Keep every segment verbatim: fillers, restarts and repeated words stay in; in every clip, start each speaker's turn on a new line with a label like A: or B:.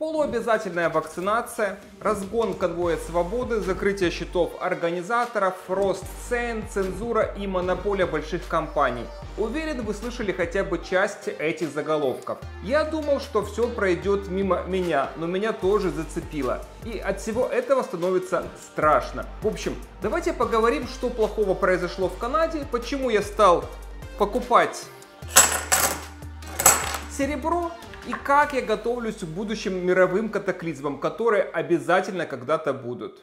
A: Полуобязательная вакцинация, разгон конвоя свободы, закрытие счетов организаторов, рост цен, цензура и монополия больших компаний. Уверен, вы слышали хотя бы часть этих заголовков. Я думал, что все пройдет мимо меня, но меня тоже зацепило. И от всего этого становится страшно. В общем, давайте поговорим, что плохого произошло в Канаде, почему я стал покупать серебро, и как я готовлюсь к будущим мировым катаклизмам, которые обязательно когда-то будут.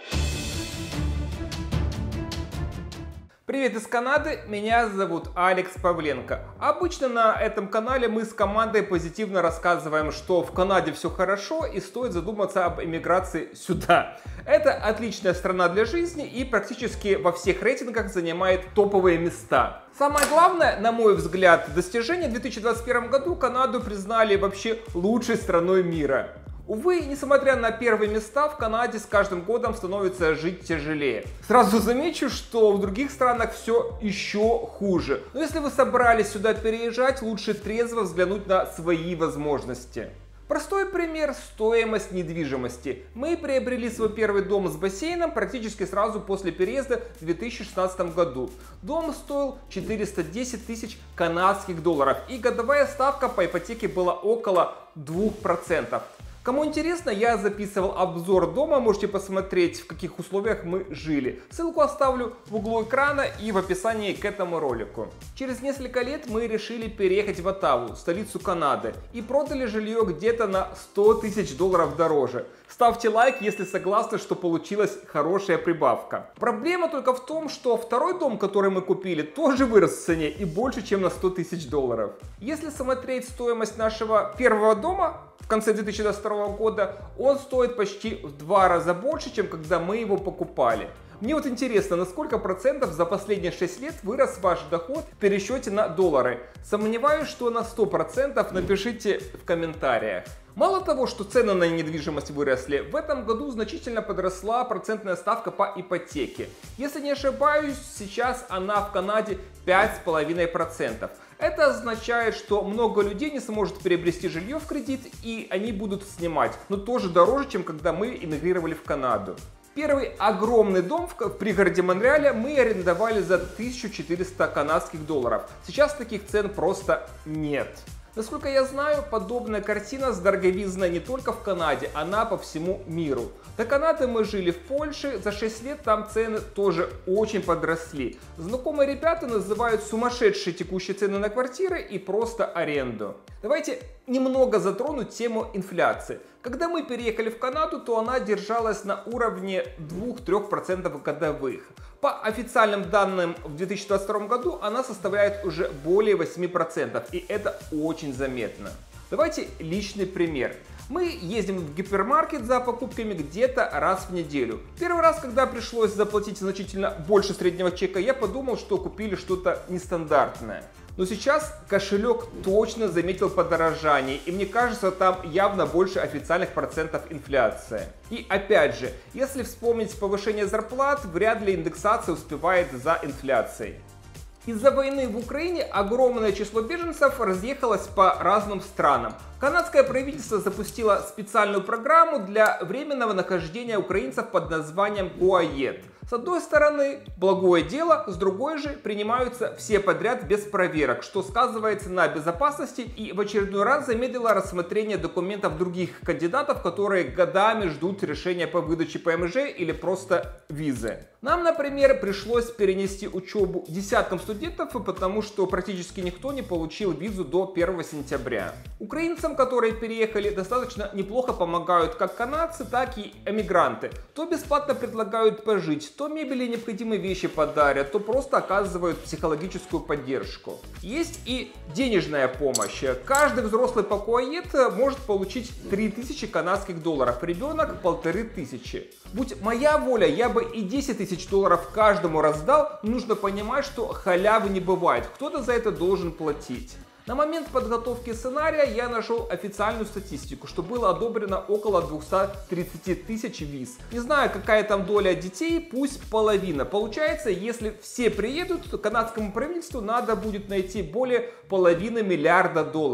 A: Привет из Канады, меня зовут Алекс Павленко. Обычно на этом канале мы с командой позитивно рассказываем, что в Канаде все хорошо и стоит задуматься об эмиграции сюда. Это отличная страна для жизни и практически во всех рейтингах занимает топовые места. Самое главное, на мой взгляд, достижение в две тысячи двадцать первом году Канаду признали вообще лучшей страной мира. Увы, несмотря на первые места, в Канаде с каждым годом становится жить тяжелее. Сразу замечу, что в других странах все еще хуже. Но если вы собрались сюда переезжать, лучше трезво взглянуть на свои возможности. Простой пример – стоимость недвижимости. Мы приобрели свой первый дом с бассейном практически сразу после переезда в две тысячи шестнадцатом году. Дом стоил четыреста десять тысяч канадских долларов, и годовая ставка по ипотеке была около двух процентов. Кому интересно, я записывал обзор дома, можете посмотреть, в каких условиях мы жили. Ссылку оставлю в углу экрана и в описании к этому ролику. Через несколько лет мы решили переехать в Оттаву, столицу Канады, и продали жилье где-то на сто тысяч долларов дороже. Ставьте лайк, если согласны, что получилась хорошая прибавка. Проблема только в том, что второй дом, который мы купили, тоже вырос в цене и больше, чем на сто тысяч долларов. Если смотреть стоимость нашего первого дома в конце две тысячи двадцать второго года, он стоит почти в два раза больше, чем когда мы его покупали. Мне вот интересно, на сколько процентов за последние шесть лет вырос ваш доход в пересчете на доллары? Сомневаюсь, что на сто процентов, напишите в комментариях. Мало того, что цены на недвижимость выросли, в этом году значительно подросла процентная ставка по ипотеке. Если не ошибаюсь, сейчас она в Канаде пять с половиной процентов. Это означает, что много людей не сможет приобрести жилье в кредит, и они будут снимать, но тоже дороже, чем когда мы эмигрировали в Канаду. Первый огромный дом в пригороде Монреаля мы арендовали за тысячу четыреста канадских долларов. Сейчас таких цен просто нет. Насколько я знаю, подобная картина с дороговизной не только в Канаде, она по всему миру. До Канады мы жили в Польше, за шесть лет там цены тоже очень подросли. Знакомые ребята называют сумасшедшие текущие цены на квартиры и просто аренду. Давайте немного затрону тему инфляции. Когда мы переехали в Канаду, то она держалась на уровне двух-трёх процентов годовых. По официальным данным в две тысячи двадцать втором году она составляет уже более восьми процентов, и это очень заметно. Давайте личный пример. Мы ездим в гипермаркет за покупками где-то раз в неделю. Первый раз, когда пришлось заплатить значительно больше среднего чека, я подумал, что купили что-то нестандартное. Но сейчас кошелек точно заметил подорожание, и мне кажется, там явно больше официальных процентов инфляции. И опять же, если вспомнить повышение зарплат, вряд ли индексация успевает за инфляцией. Из-за войны в Украине огромное число беженцев разъехалось по разным странам. Канадское правительство запустило специальную программу для временного нахождения украинцев под названием КОАЕТ. С одной стороны, благое дело, с другой же принимаются все подряд без проверок, что сказывается на безопасности и в очередной раз замедлило рассмотрение документов других кандидатов, которые годами ждут решения по выдаче ПМЖ или просто визы. Нам, например, пришлось перенести учебу десяткам студентов, потому что практически никто не получил визу до первого сентября. Украинцам, которые переехали, достаточно неплохо помогают как канадцы, так и эмигранты. То бесплатно предлагают пожить, то мебели и необходимые вещи подарят, то просто оказывают психологическую поддержку. Есть и денежная помощь. Каждый взрослый по КОАЕТ может получить три тысячи канадских долларов, ребенок полторы тысячи. Будь моя воля, я бы и десять тысяч долларов каждому раздал, нужно понимать, что халявы не бывает, кто-то за это должен платить. На момент подготовки сценария я нашел официальную статистику, что было одобрено около двухсот тридцати тысяч виз. Не знаю, какая там доля детей, пусть половина. Получается, если все приедут, то канадскому правительству надо будет найти более половины миллиарда долларов.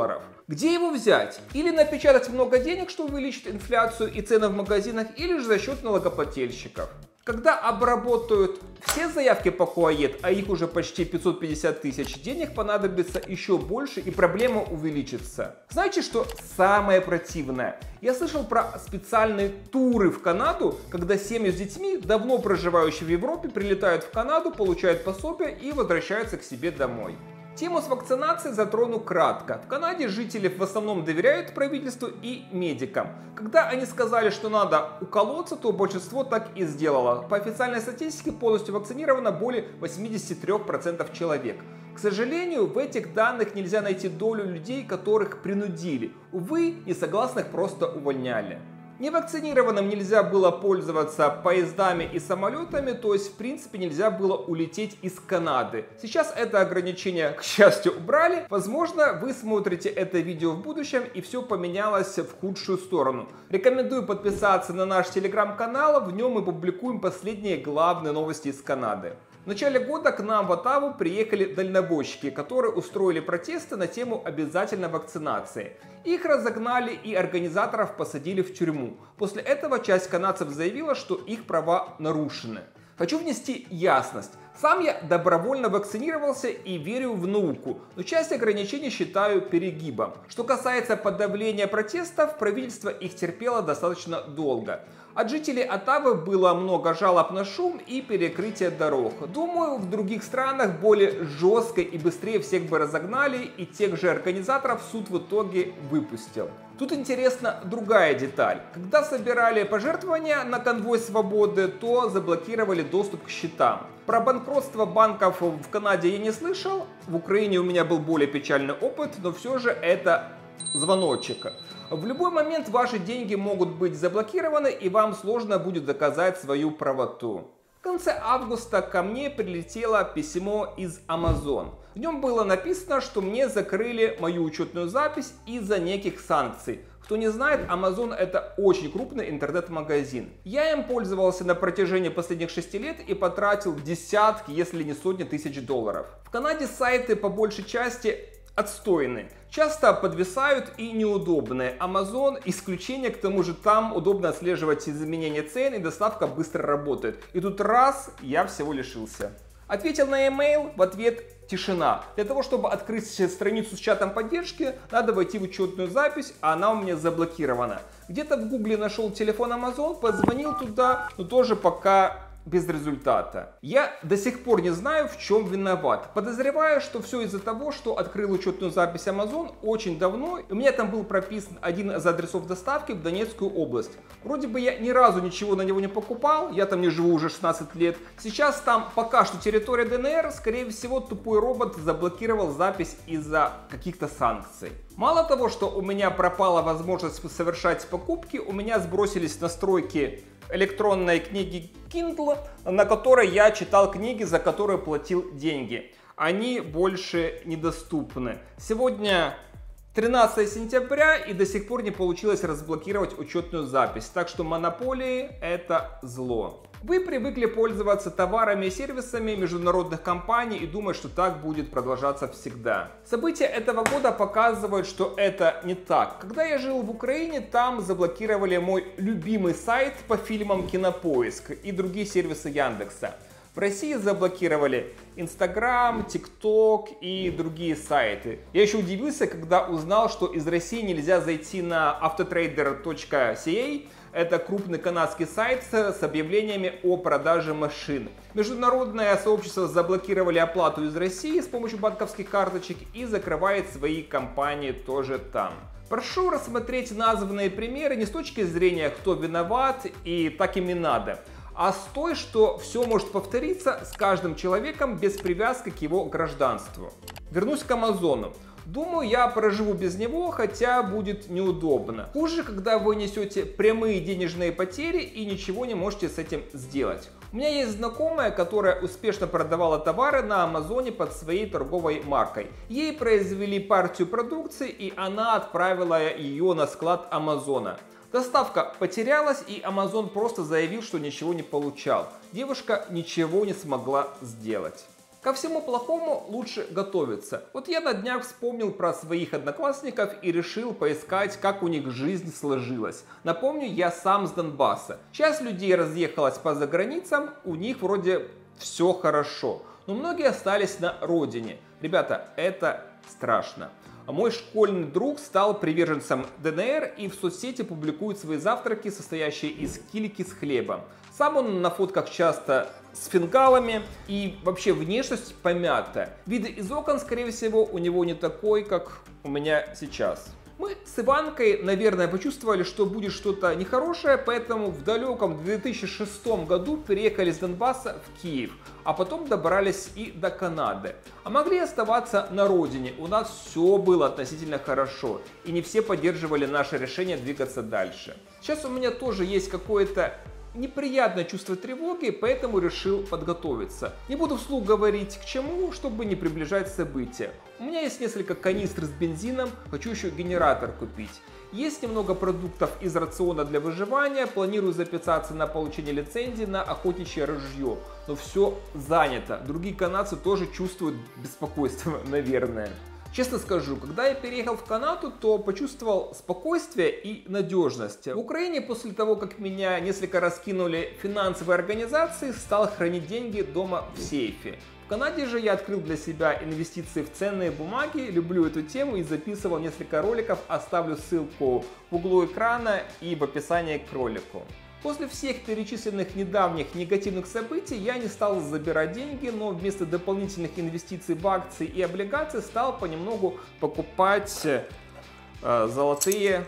A: Где его взять? Или напечатать много денег, что увеличит инфляцию и цены в магазинах, или же за счет налогоплательщиков. Когда обработают все заявки по Куает, а их уже почти пятьсот пятьдесят тысяч, денег понадобится еще больше и проблема увеличится. Знаете, что самое противное? Я слышал про специальные туры в Канаду, когда семьи с детьми, давно проживающие в Европе, прилетают в Канаду, получают пособие и возвращаются к себе домой. Тему с вакцинацией затрону кратко. В Канаде жители в основном доверяют правительству и медикам. Когда они сказали, что надо уколоться, то большинство так и сделало. По официальной статистике полностью вакцинировано более восьмидесяти трёх процентов человек. К сожалению, в этих данных нельзя найти долю людей, которых принудили. Увы, несогласных просто увольняли. Невакцинированным нельзя было пользоваться поездами и самолетами, то есть в принципе нельзя было улететь из Канады. Сейчас это ограничение, к счастью, убрали. Возможно, вы смотрите это видео в будущем и все поменялось в худшую сторону. Рекомендую подписаться на наш телеграм-канал, в нем мы публикуем последние главные новости из Канады. В начале года к нам в Оттаву приехали дальнобойщики, которые устроили протесты на тему обязательной вакцинации. Их разогнали и организаторов посадили в тюрьму. После этого часть канадцев заявила, что их права нарушены. Хочу внести ясность. Сам я добровольно вакцинировался и верю в науку, но часть ограничений считаю перегибом. Что касается подавления протестов, правительство их терпело достаточно долго. От жителей Оттавы было много жалоб на шум и перекрытие дорог. Думаю, в других странах более жестко и быстрее всех бы разогнали, и тех же организаторов суд в итоге выпустил. Тут интересна другая деталь. Когда собирали пожертвования на конвой свободы, то заблокировали доступ к счетам. Про банкротство банков в Канаде я не слышал. В Украине у меня был более печальный опыт, но все же это звоночек. В любой момент ваши деньги могут быть заблокированы, и вам сложно будет доказать свою правоту. В конце августа ко мне прилетело письмо из Amazon. В нем было написано, что мне закрыли мою учетную запись из-за неких санкций. Кто не знает, Amazon это очень крупный интернет-магазин. Я им пользовался на протяжении последних шести лет и потратил десятки, если не сотни тысяч долларов. В Канаде сайты по большей части отстойные, часто подвисают и неудобные. Amazon исключение, к тому же там удобно отслеживать изменения цен и доставка быстро работает. И тут раз, я всего лишился. Ответил на e-mail, в ответ тишина. Для того, чтобы открыть страницу с чатом поддержки, надо войти в учетную запись, а она у меня заблокирована. Где-то в гугле нашел телефон Amazon, позвонил туда, но тоже пока без результата. Я до сих пор не знаю, в чем виноват. Подозреваю, что все из-за того, что открыл учетную запись Amazon очень давно. У меня там был прописан один из адресов доставки в Донецкую область. Вроде бы я ни разу ничего на него не покупал, я там не живу уже шестнадцать лет. Сейчас там пока что территория ДНР, скорее всего тупой робот заблокировал запись из-за каких-то санкций. Мало того, что у меня пропала возможность совершать покупки, у меня сбросились настройки электронной книги Kindle, на которой я читал книги, за которые платил деньги. Они больше недоступны. Сегодня тринадцатое сентября и до сих пор не получилось разблокировать учетную запись. Так что монополии это зло. Вы привыкли пользоваться товарами и сервисами международных компаний и думать, что так будет продолжаться всегда. События этого года показывают, что это не так. Когда я жил в Украине, там заблокировали мой любимый сайт по фильмам Кинопоиск и другие сервисы Яндекса. В России заблокировали Instagram, TikTok и другие сайты. Я еще удивился, когда узнал, что из России нельзя зайти на автотрейдер точка си эй. Это крупный канадский сайт с объявлениями о продаже машин. Международное сообщество заблокировали оплату из России с помощью банковских карточек и закрывает свои компании тоже там. Прошу рассмотреть названные примеры не с точки зрения, кто виноват и так им и надо, а с той, что все может повториться с каждым человеком без привязки к его гражданству. Вернусь к Амазону. Думаю, я проживу без него, хотя будет неудобно. Хуже, когда вы несете прямые денежные потери и ничего не можете с этим сделать. У меня есть знакомая, которая успешно продавала товары на Амазоне под своей торговой маркой. Ей произвели партию продукции, и она отправила ее на склад Амазона. Доставка потерялась, и Amazon просто заявил, что ничего не получал. Девушка ничего не смогла сделать. Ко всему плохому лучше готовиться. Вот я на днях вспомнил про своих одноклассников и решил поискать, как у них жизнь сложилась. Напомню, я сам с Донбасса. Часть людей разъехалась по заграницам, у них вроде все хорошо. Но многие остались на родине. Ребята, это страшно. Мой школьный друг стал приверженцем Дэ Эн Эр и в соцсети публикует свои завтраки, состоящие из кильки с хлебом. Сам он на фотках часто с фингалами и вообще внешность помятая. Вид из окон, скорее всего, у него не такой, как у меня сейчас. Мы с Иванкой, наверное, почувствовали, что будет что-то нехорошее, поэтому в далеком две тысячи шестом году переехали с Донбасса в Киев, а потом добрались и до Канады. А могли оставаться на родине, у нас все было относительно хорошо, и не все поддерживали наше решение двигаться дальше. Сейчас у меня тоже есть какое-то неприятное чувство тревоги, поэтому решил подготовиться. Не буду вслух говорить к чему, чтобы не приближать события. У меня есть несколько канистр с бензином, хочу еще генератор купить. Есть немного продуктов из рациона для выживания, планирую записаться на получение лицензии на охотничье ружье. Но все занято, другие канадцы тоже чувствуют беспокойство, наверное. Честно скажу, когда я переехал в Канаду, то почувствовал спокойствие и надежность. В Украине после того, как меня несколько раз кинули финансовые организации, стал хранить деньги дома в сейфе. В Канаде же я открыл для себя инвестиции в ценные бумаги, люблю эту тему и записывал несколько роликов, оставлю ссылку в углу экрана и в описании к ролику. После всех перечисленных недавних негативных событий я не стал забирать деньги, но вместо дополнительных инвестиций в акции и облигации стал понемногу покупать э, золотые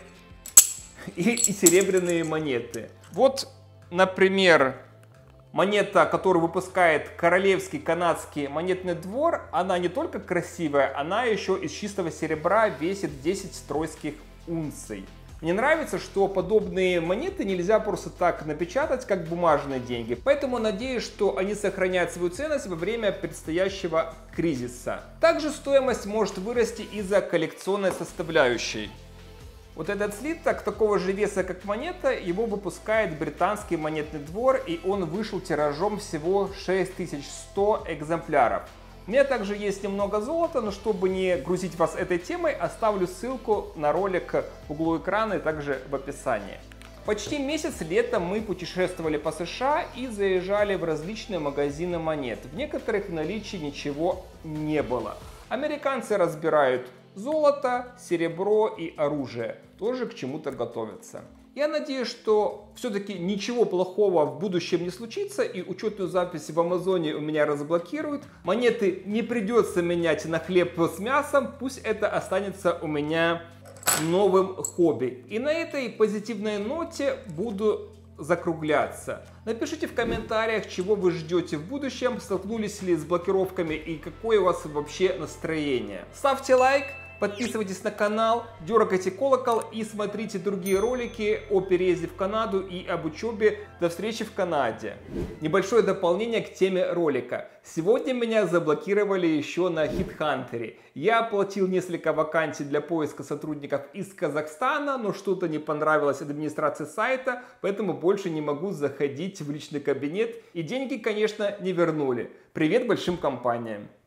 A: и, и серебряные монеты. Вот, например, монета, которую выпускает Королевский канадский монетный двор, она не только красивая, она еще из чистого серебра весит десять тройских унций. Мне нравится, что подобные монеты нельзя просто так напечатать, как бумажные деньги. Поэтому надеюсь, что они сохраняют свою ценность во время предстоящего кризиса. Также стоимость может вырасти из-за коллекционной составляющей. Вот этот слиток такого же веса, как монета, его выпускает британский монетный двор, и он вышел тиражом всего шесть тысяч сто экземпляров. У меня также есть немного золота, но чтобы не грузить вас этой темой, оставлю ссылку на ролик в углу экрана и также в описании. Почти месяц летом мы путешествовали по США и заезжали в различные магазины монет. В некоторых в наличии ничего не было. Американцы разбирают золото, серебро и оружие. Тоже к чему-то готовятся. Я надеюсь, что все-таки ничего плохого в будущем не случится и учетную запись в Амазоне у меня разблокируют. Монеты не придется менять на хлеб с мясом, пусть это останется у меня новым хобби. И на этой позитивной ноте буду закругляться. Напишите в комментариях, чего вы ждете в будущем, столкнулись ли с блокировками и какое у вас вообще настроение. Ставьте лайк. Подписывайтесь на канал, дергайте колокол и смотрите другие ролики о переезде в Канаду и об учебе. До встречи в Канаде. Небольшое дополнение к теме ролика. Сегодня меня заблокировали еще на HeadHunter. Я оплатил несколько вакансий для поиска сотрудников из Казахстана, но что-то не понравилось администрации сайта, поэтому больше не могу заходить в личный кабинет и деньги, конечно, не вернули. Привет большим компаниям.